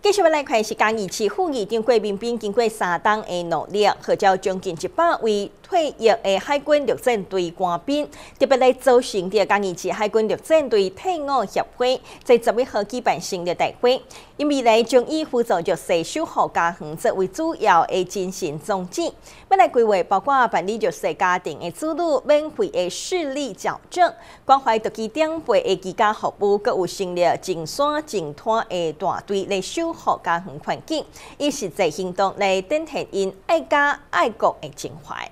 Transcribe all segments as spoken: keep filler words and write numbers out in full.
继续来看是嘉义市副议长郭民彬经过三冬的努力，号召将近一百位退役的海军陆战队官兵，特别来组成的嘉义市海军陆战队退伍协会，在十一号举办成立大会。因未来将以辅助弱势守护家园作为主要的精神宗旨，要来规划包括办理弱势家庭的子女免费的视力矫正，关怀特基长辈的居家服务，佮有成立净山净滩的大队来守护家园环境，以实际行动来展现因爱家爱国的情怀。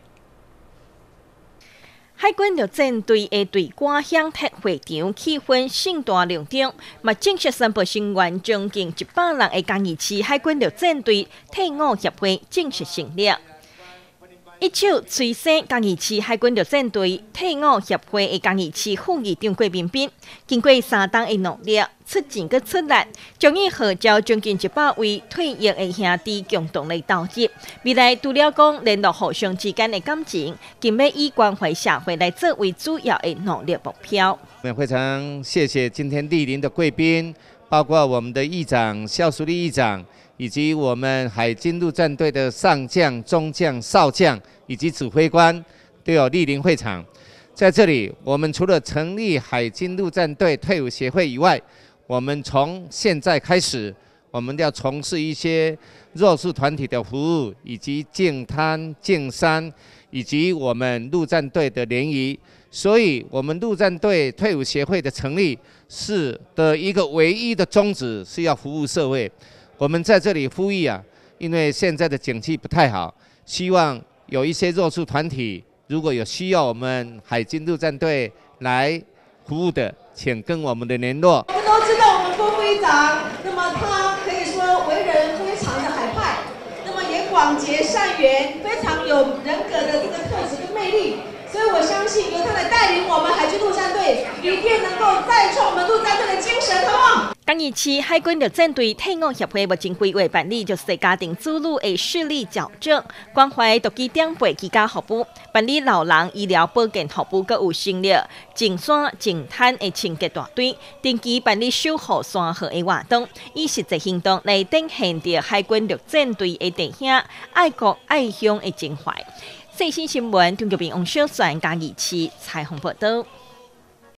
海军陆战队的队官响铁会场气氛盛大隆重，嘛正式宣布成员将近一百人的嘉义市海军陆战队退伍协会正式成立。一手催生嘉义市海军陆战队退伍协会的嘉义市副议长郭民彬，经过三冬的努力，出钱佮出力，将以号召将近一百位退役的兄弟共同来投入。未来除了讲联络互相之间的感情，更要以关怀社会来作为主要的努力目标。 我们非常谢谢今天莅临的贵宾，包括我们的议长肖淑丽议长，以及我们海军陆战队的上将、中将、少将以及指挥官都有莅临会场。在这里，我们除了成立海军陆战队退伍协会以外，我们从现在开始，我们要从事一些弱势团体的服务，以及净滩、净山，以及我们陆战队的联谊。所以，我们陆战队退伍协会的成立是的一个唯一的宗旨，是要服务社会。我们在这里呼吁啊，因为现在的景气不太好，希望有一些弱势团体，如果有需要我们海军陆战队来服务的，请跟我们的联络。 我们都知道我们郭副议长，那么他可以说为人非常的海派，那么也广结善缘，非常有人格的这个特质跟魅力。所以我相信由他来带领我们海军陆战队，一定能够再创我们陆战队的精神，好不好？ 嘉义市海军陆战队退伍协会目前规划办理弱势家庭子女的视力矫正，关怀独居长辈居家服务，办理老人医疗保健服务，佮有成立净山净滩的清洁大队，定期办理守护山河的活动，以实际行动来展现着海军陆战队的弟兄爱国爱乡的情怀。最新新闻，中国屏王小传嘉义市采访报道。